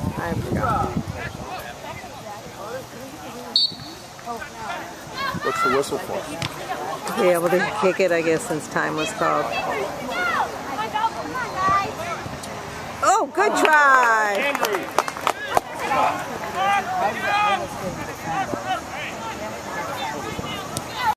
I forgot. What's the whistle for? To be able to kick it, I guess, since time was called. Oh, good try!